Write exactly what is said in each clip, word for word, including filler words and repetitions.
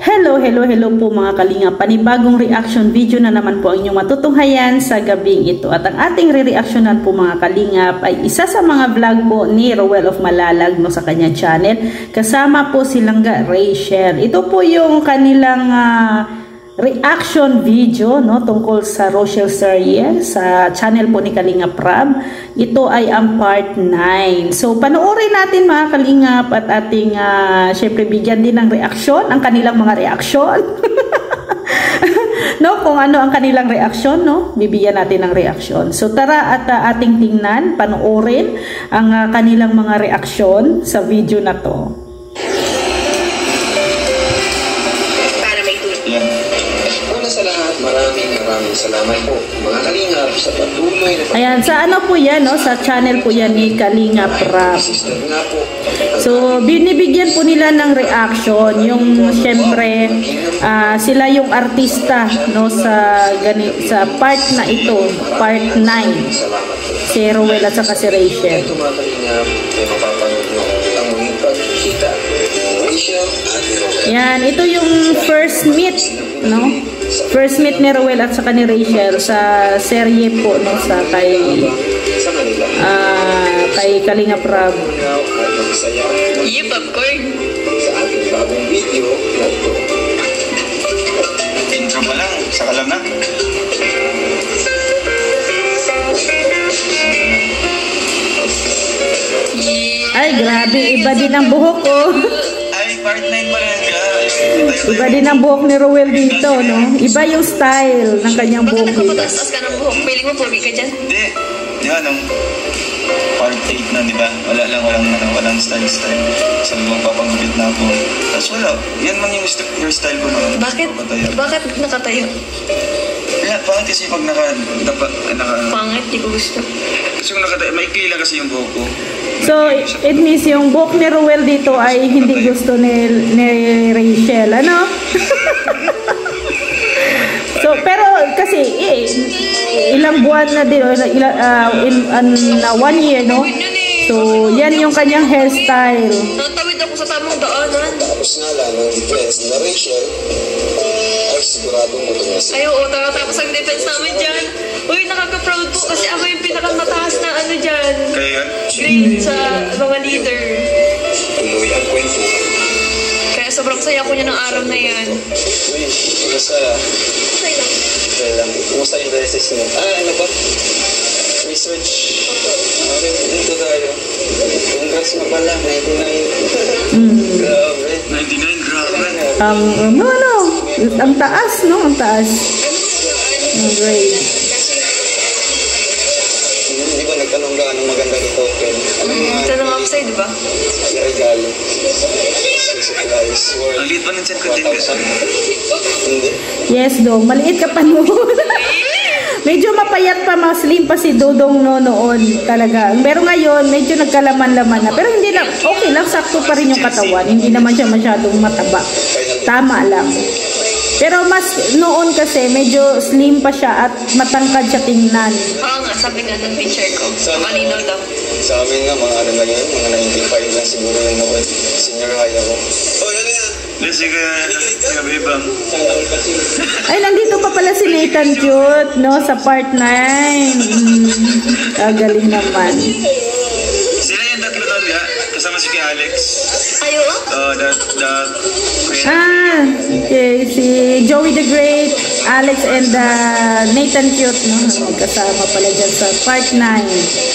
Hello, hello, hello po mga kalinga. Panibagong reaction video na naman po ang inyong matutunghayan sa gabing ito. At ang ating re-reactionan po mga kalingap ay isa sa mga vlog po ni Roel of Malalag no, sa kanyang channel. Kasama po si Langga Rachel. Ito po yung kanilang uh, reaction video no, tungkol sa Rochelle Serie sa channel po ni Kalinga Prab. Ito ay ang part nine. So panoorin natin mga kalingap at ating uh, syempre bigyan din ng reaksyon ang kanilang mga reaksyon. No, kung ano ang kanilang reaksyon, no, bibigyan natin ng reaksyon. So tara at uh, ating tingnan, panoorin ang uh, kanilang mga reaksyon sa video na to. Sa lahat, maraming maraming salamat po mga kalingap sa patuloy na pag- Ayan, sa ano po yan, no? Sa channel po yan ni Kalinga Prab. So, binibigyan po nila ng reaction yung syempre uh, sila yung artista no sa gani, sa part na ito, part nine. Si Roel at saka si Rachel. Ito mga kalingap, ay mapapanood nyo ang muling pagkikita ng Rachel at ni Roel. Yan, ito yung first meet, no? First meet ni Roel at saka ni Rachel sa serye po no sa kay uh, kay Kalinga Prab. Yung popcorn. Sa ating bagong video na ito. Intro pa lang, saka lang na. Ay, grabe, iba din ang buhok ko. Ay, part nine pa rin ka. Iba din ang buhok ni Roel dito, no? Iba yung style ng kanyang Baka buhok dito. nagpapatas ka ng buhok. Piling mo, pogi ka dyan. Hindi. Di ba, nung part eight na, di ba? Wala lang, walang, ano, walang style-style. Sabi mo, papagupit na ako. Tapos wala. Yan man yung hairstyle ko noon. Bakit? Papatayo. Bakit nakatayo? Kaya, pangit kasi pag naka, naka, naka, Pangit, di ko gusto. kasi kung nakatayo, maikli lang kasi yung buhok ko. So, it means yung buhok ni Roel dito ay hindi gusto ni, ni Rachel, ano? So, pero kasi eh, ilang buwan na din, ilang, uh, in, uh, one year, no? So, yan yung kanyang hairstyle. Natawid ako sa tamang daanan. Tapos nga lang ang defense na Rachel ay siguradong matunas. Ay, oo, tapos ang defense namin dyan. Uy, nakaka-proud po kasi ako yung pinakamataas na ano dyan. Kaya yan? Grade sa mga leader. Tuloy ang kwento. Kaya sobrang saya ko niya ng araw na yan. Uy, kumusta? Okay lang. Okay lang. Kumusta yung dresses mo? Ah, ano ba? Research. Okay, dito tayo. Congrats na pala, ninety-nine. Mm. Grabe. ninety-nine, grabe. Ang, ano, ano, ang taas, no? Ang taas. Ang grade. Hindi ba nagtanong ka anong maganda dito? Ken? Anong mga Tanong ako sa'yo, di ba? regalo? Supplies. Ang liit pa ng chan ko din kasi. Hindi. Yes, Dong. Maliit ka pa noon. Medyo mapayat pa, mas slim pa si Dodong no noon talaga. Pero ngayon, medyo nagkalaman-laman na. Pero hindi lang, okay lang, sakto pa rin yung katawan. Hindi naman siya masyadong mataba. Tama lang. Pero mas noon kasi, medyo slim pa siya at matangkad siya tingnan. Oo nga, sabi nga ng picture ko. Malinaw daw. Sa amin nga, mga ano lang yun, mga ninety-five lang siguro yung noon. Senior high ako. Oh, yan yan. Let's sige, gabi bang. Ay, nandito pa pala si Nathan Cute, no? Sa part nine. Mm, kagaling naman. Sila yung tatlo doon, ya? Kasama si kay Alex. Ayo, Uh, the, the, Ah, okay. Si Joey the Great, Alex, and uh, Nathan Cute, no? Kasama pala dyan sa part nine.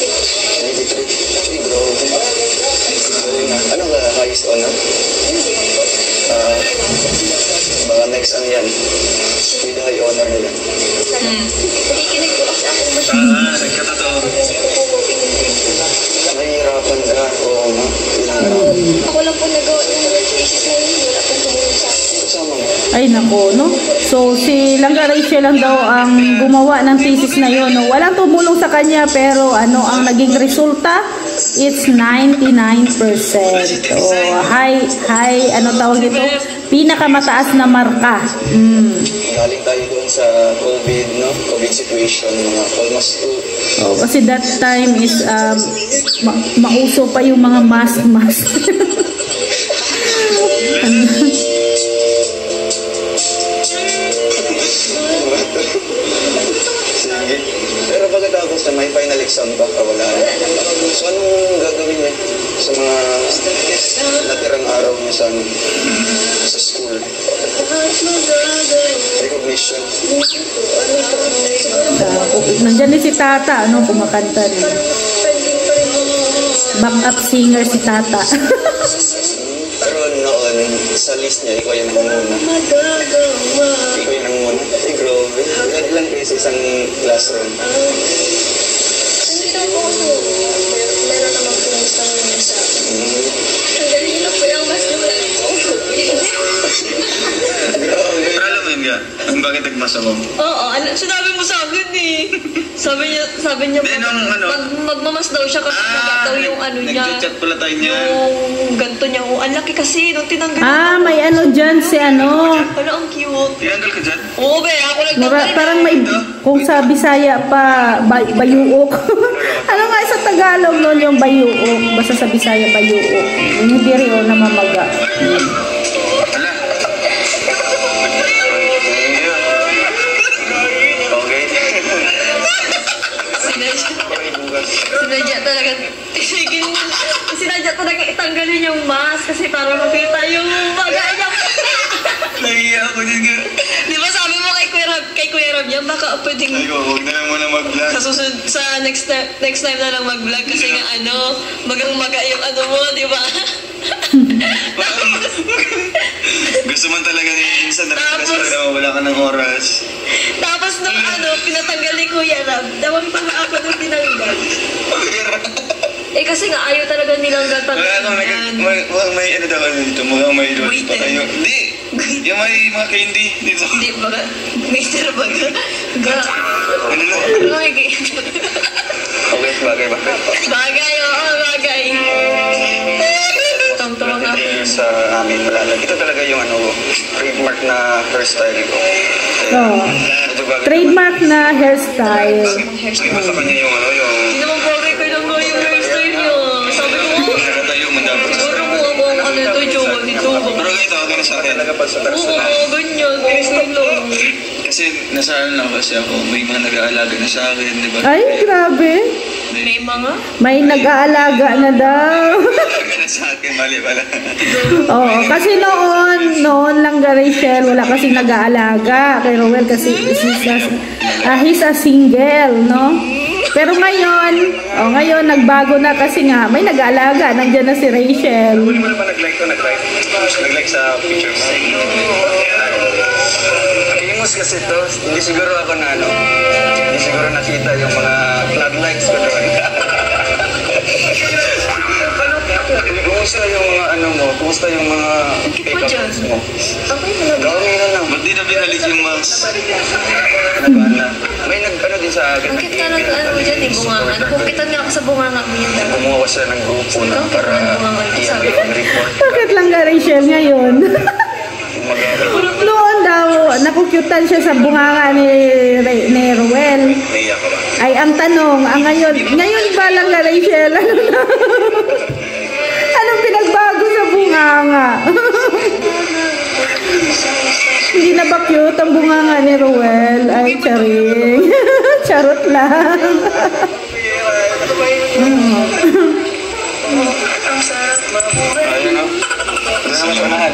Ano ba highest honor? Uh, baka next ano yan? With the high honor nila. Nakikinig ko kasi ako masyadong. Ah, nagkatotoo. Nahihirapan ka. Oo nga. Ako lang po nagawa ng thesis na yun. Wala pong tumulong sa akin. Kasama mo. Ay, nako, no? So, si Langga Rachel lang daw ang gumawa ng thesis na yun, no? Walang tumulong sa kanya, pero ano ang naging resulta? It's ninety-nine percent. So, high, high, ano tawag ito? Pinakamataas na marka. Mm. Galing tayo doon sa COVID, no? COVID situation, mga almost two. Oh, kasi that time is um, ma mauso pa yung mga mask-mask. sa school. Recognition. Uh, nandyan din si Tata, ano, kumakanta rin. Back-up singer si Tata. Pero noon, sa list niya, ikaw yung nanguna. Ikaw yung nanguna. Ay, grabe. Ilan kayo sa isang classroom? Hindi na po ako. Meron naman po isang isa. Ang galing na po yung mas naman po. Pero alam mo yun ka, bakit nagmas ako? Oo, ano, sinabi mo sa akin eh. Sabi niya, sabi niya, Then, nung ano? mag, magmamas daw siya kasi ah, daw yung ano niya. Nag-chat pala tayo niya. Yung ganto niya. Oh, ang laki kasi nung tinanggal. Ah, may ano dyan si ano. Ano, ang cute. Tinanggal ka dyan? Oo, be, ako Mara, nagtanggal. parang may, kung sa Bisaya pa, bay, bayuok. Ano nga sa Tagalog nun yung bayuok? Basta sa Bisaya bayuok. Yung diri o namamaga. Wala. Okay. Sinadya talaga, tisigin, sinadya talaga itanggalin yung mask kasi para makita yung baga niya. Nahiya ako dyan ka. Di ba sabi mo kay Kuya Rab, kay Kuya Rab yan, baka pwedeng Ay ko, huwag na lang muna mag-vlog. sa susunod, sa next time, next time na lang mag-vlog kasi nga ano, magang-maga yung ano mo, di ba? Gusto man talaga ni minsan na Tapos- pero wala ka ng oras. Tapos nung ano, pinatanggal ni Kuya Rab, dawang tama ako nung tinanggal. Eh kasi nga ayaw talaga nilang Wala tatanggal akong nag... yan. May, may, may ano daw ano dito, mukhang may doon Wait, pa eh. kayo. Hindi! Yung may mga candy dito. Hindi, baga, mister baga, ga, Ano na? bagay. Okay, bagay ba? Bagay, oo, bagay. Tama-tama ka. Sa amin, wala lang. Ito talaga yung ano, trademark na hairstyle ko. Oh. Medyo bagay. Trademark na hairstyle. Iba sa kanya yung ano, yung... Hindi naman bagay ko lang nga yung hairstyle niyo. Sabi ko, Nakatayo mo dapat. siguro mo ako ang ano ito, jowa nito. Pero ganito, okay na sa akin. Talaga pag sa personal. Oo, ganyan, hairstyle lang. Kasi nasa ano lang kasi ako, may mga nag-aalaga na sa akin, di ba? Ay, grabe. May mga? May nag-aalaga na daw. Nag-aalaga na sa akin, mali pala. Oo, kasi noon, noon lang ga Rachel, wala kasi nag-aalaga kay Rowel kasi he's a, uh, he's a single, no? Pero ngayon, oh, ngayon nagbago na kasi nga, may nag-aalaga, nandiyan na si Rachel. Hindi mo na ba nag-like to? Nag-like? Nag-like sa picture mo? Famous kasi to. Hindi siguro ako na ano. Hindi siguro nakita yung mga flag likes ko doon. Kumusta yung mga ano mo? Kumusta yung mga pick-ups mo? Okay na lang. Gawin na lang. Ba't di na binalik yung mask? Nagana. May nag-ano din sa akin. Ang kita ng ano mo dyan eh, bunganga. Nakukitan nga ako sa bunganga mo yan. dami. Gumawa siya ng grupo na Ikaw, para bunganga ito, sabi ko. i-report. Bakit lang ga Rachel ngayon? Noon daw, nakukyutan siya sa bunganga ni, ni Rowel. Naiya ka ba? Ay, ang tanong, ang ngayon, ngayon ba lang ga Rachel? Ano na? Anong pinagbago sa bunganga? Hindi na ba cute ang bunganga ni Rowel? Ay, charing. Charot lang. Ayun o. Ano naman siya mahal?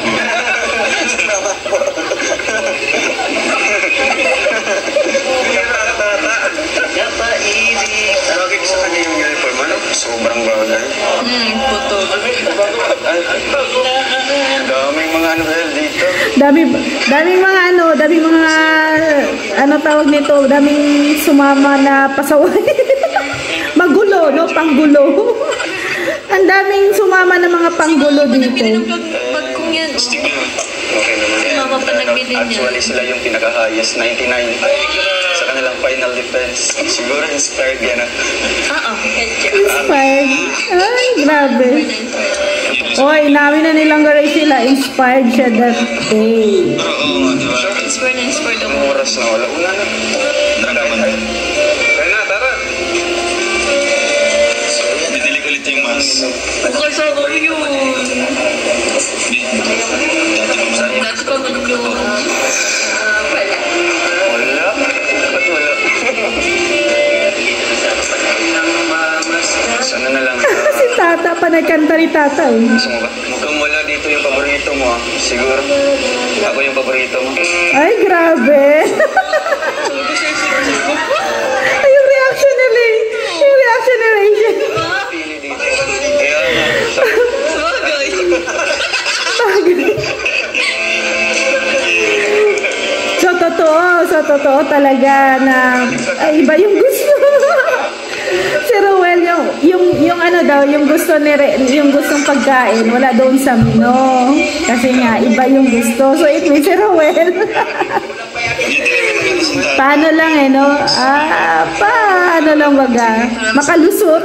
Lagi ko sa kanya yung uniform, ano? Sobrang bagay. Hmm, puto. Ay, daming mga ano dahil dito. Dami, daming mga ano, daming mga, ano tawag nito, daming sumama na pasaway. Magulo, no? Panggulo. Ang daming sumama na mga panggulo Nagbili dito. ng bag, bag kong yan. Okay naman Si yan. mama pa nagbili niya. Actually, sila yung pinaka-highest, ninety-nine. Sa kanilang final defense. Siguro inspired yan. ah. Ah, ah. Inspired. Ay, grabe. Oy, namin na nilang garay sila. Inspired siya that day. Pero oo nga, di ba? Inspired na inspired ako. Anong oras na wala? Una na. Naraman. Kaya na, tara. Binili ko ulit yung mask. Kasama ko yun. Dati mo sa Dati pa man yun. Ah, wala. Wala. Ba't wala? Sana na lang. Si Tata pa nagkanta ni Tata eh. Gusto mo ba? Mukhang wala dito yung paborito mo, ha? Oo, siguro. Ako yung paborito mo. Ay, grabe. Ay, yung reaction ni Ray. Yung reaction ni Rachel. Pili dito. Kaya nga. Bagay. So, totoo. So, totoo talaga na ay, iba yung gusto. Si Rowell, yung, yung, yung ano daw, yung gusto ni Re, yung gustong pagkain, wala doon sa menu. Kasi nga, iba yung gusto. So, it means si Rowell. Paano lang eh, no? Ah, paano lang baga? Makalusot.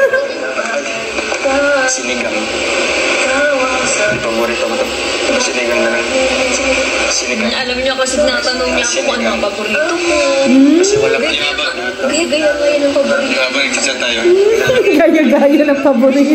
Sinigang. Paborito mo to. Sinigang na lang. Sinigang. Alam niyo kasi natanong niya ako kung ano ang paborito ko. Kasi wala pa yung Gaya-gaya ngayon ang paborito. Habang nagchat tayo. Gaya-gaya ng paborito.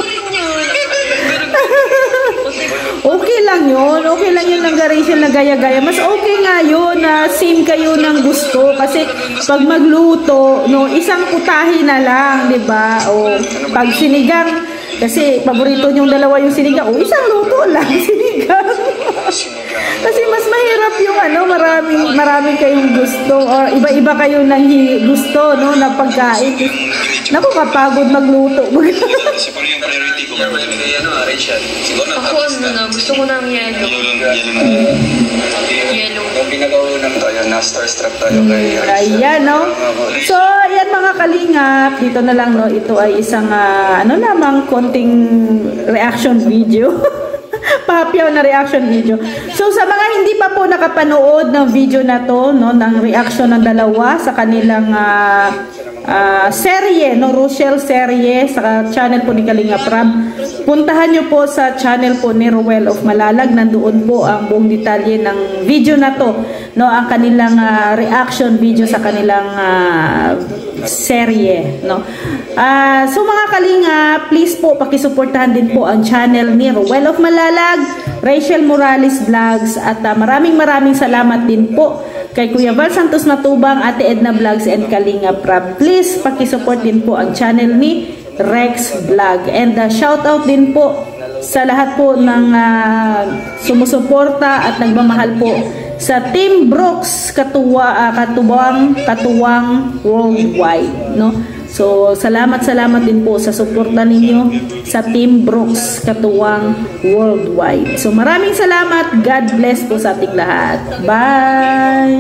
Okay lang yun. Okay lang yun ng Rachel na gaya-gaya. Mas okay nga yun na same kayo ng gusto. Kasi pag magluto, no, isang putahe na lang, di ba? O pag sinigang, kasi paborito niyong dalawa yung sinigang, o isang luto lang, sinigang. Kasi mas mahirap yung ano, maraming, maraming kayong gusto. Or iba-iba kayo ng gusto, no, na pagkain. Naku, kapagod magluto. Siguro yung priority ko. Ano, Rachel? Siguro na Ako ano na, gusto ko ng yellow. Yellow, yellow na. Yellow. Yung pinag-aunan tayo, na-starstruck tayo kay Rachel. Ayan, no? So, ayan mga kalingap, dito na lang, no? Ito ay isang, uh, ano namang konting reaction video. Papyaw na reaction video. So, sa mga hindi pa po nakapanood ng video na to, no? Ng reaction ng dalawa sa kanilang uh, uh, serye, no? Rochelle serye sa channel po ni Kalinga Prab. Puntahan nyo po sa channel po ni Rowell of Malalag. Nandoon po ang buong detalye ng video na to, no? Ang kanilang uh, reaction video sa kanilang uh, serye, no? Uh, so mga kalinga, please po pakisuportahan din po ang channel ni Rowell of Malalag, Rachel Morales Vlogs, at uh, maraming maraming salamat din po kay Kuya Val Santos Natubang, Ate Edna Vlogs, and Kalinga Prab. Please pakisupport din po ang channel ni Rex Vlog, and uh, shout out din po sa lahat po ng uh, sumusuporta at nagmamahal po sa Team Brooks Katuwa, uh, Katuwang Katuwang Worldwide, no? So, salamat salamat din po sa suporta ninyo sa Team Brooks Katuwang Worldwide. So, maraming salamat. God bless po sa ating lahat. Bye!